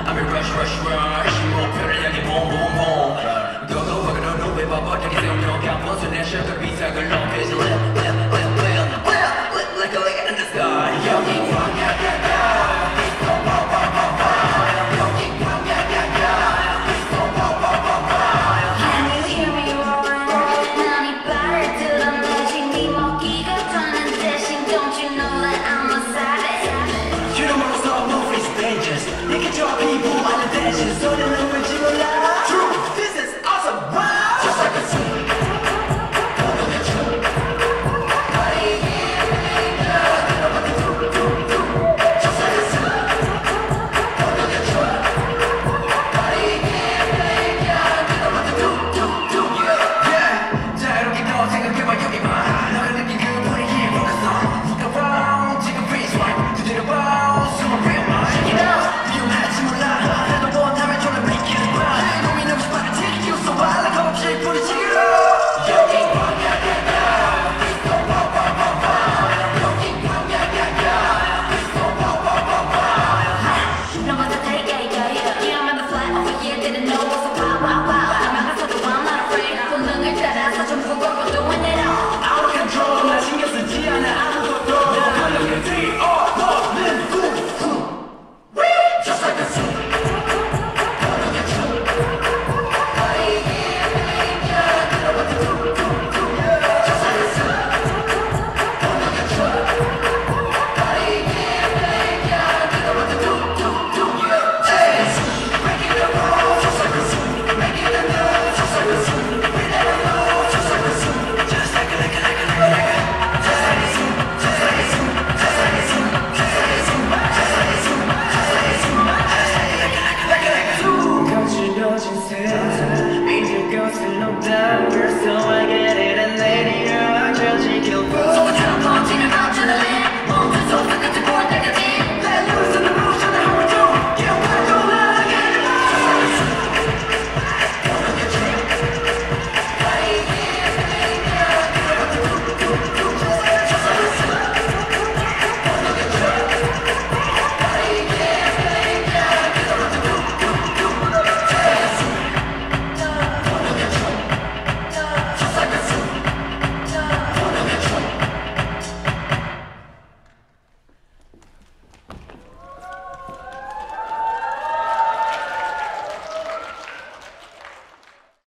I'm in rush rush rush 목표를 향해 boom boom boom Go go fuck it no way 바빠지게 세우며 깜빡수 내 셔터 비상을 높이지 Like a light in the sky 여기 광야야야 So